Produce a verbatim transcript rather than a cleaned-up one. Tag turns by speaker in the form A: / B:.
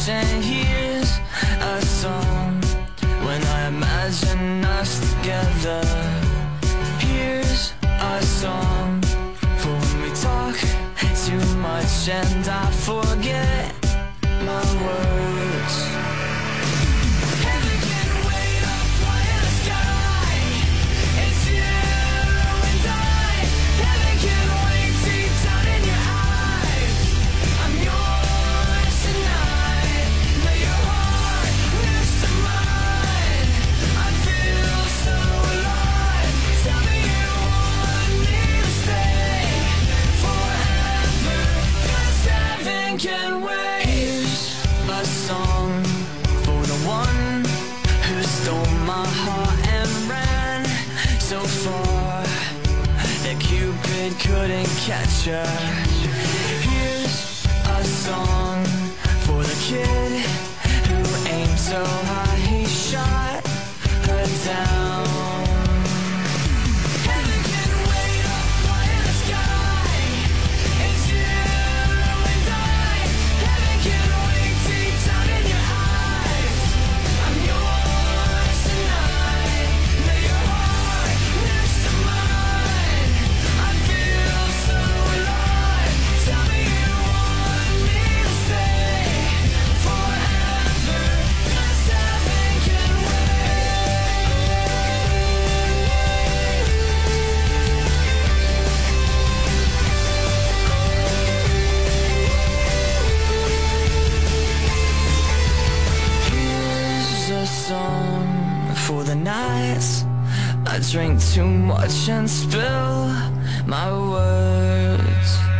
A: and here's a song when I imagine us together. Here's a song for when we talk too much and I forget my words. Heaven can wait up high in the sky. It's you and I. Heaven can wait deep down in your eyes. I'm yours tonight. Lay your heart next to mine. I feel so alive. Tell me you want me to stay forever, 'cause heaven can wait. Here's a song for the one who stole my heart and ran so far that Cupid couldn't catch her. Here's a song for the kid who aimed so high he shot her down. Heaven can wait up high in the sky. It's you and I. Heaven can wait deep down in your eyes. I'm yours tonight. Lay your heart next to mine. I feel so alive. Tell me you want me to stay forever, 'cause heaven can Here's a song for the nights I drink too much and spill my words.